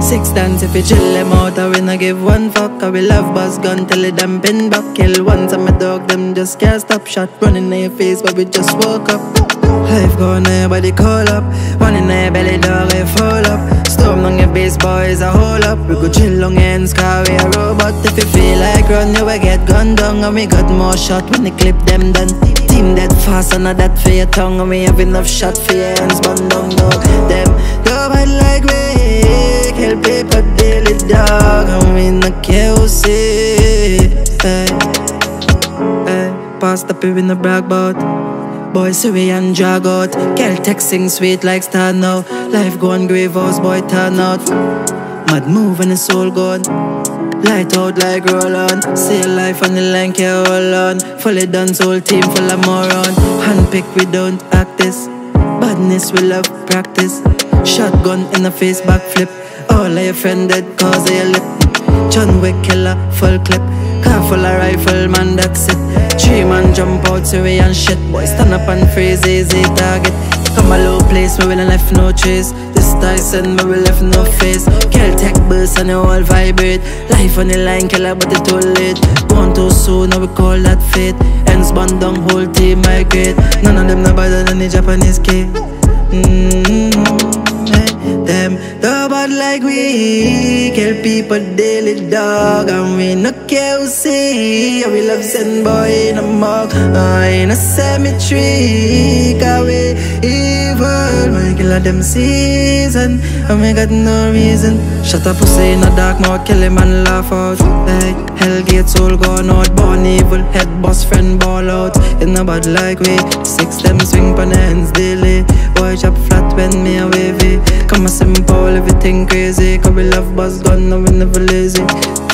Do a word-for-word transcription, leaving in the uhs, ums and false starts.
Sixx dance if you chill them out, I we no give one fuck. I we love buzz gun till it damn pin back. Kill once and my dog, them just can't stop. Shot running in your face, but we just woke up. Life gone, everybody call up. One in their belly, dog, I fall up. Storm on your base, boys, I hold up. We go chill long ends, car we a robot. If you feel like run, you will get gunned down. And we got more shot when they clip them done. Team that fast, and not that for your tongue. And we have enough shot for your hands, bun down, dog. Them, nobody like we. Kill people daily, dog. And we not care who see. Hey, hey, past up here in the brag bout. Boys say we and drag out. Girl texting sweet like star now. Life gone grave house, boy turn out. Mad move and the soul gone. Light out like roll on. Say life on the line, can't hold on. Fully dance, whole team full of moron. Handpick, we don't act this. Badness, we love practice. Shotgun in the face, backflip. All of your friend dead cause of your lip. John Wick killer, full clip. Car full of rifle, man, that's it. Three man jump out, so we and shit. Boy, stand up and freeze, easy target. Come a low place, where we don't left no trace. This Tyson, where we left no face. Girl tech burst and the whole vibrate. Life on the line, killer, but it too late. Gone too soon, now we call that fate. Ends band down, whole team migrate. None of them no better than the Japanese kid. Mm-hmm. Them no bad like we. Kill people daily, dog. And we no care who see. We love send boy in a mug, uh, in a cemetery. Cause we evil. We kill them season, and we got no reason. Shut up pussy in a dark mouth, kill him and laugh out. Hey, hell gates all gone out. Born evil, head boss friend ball out. It's no bad like we. Sixx them swing pon the hands daily. Boy chop flat when me a wavy. Come a simple, everything crazy. Cause we love buzz gun, and we never lazy.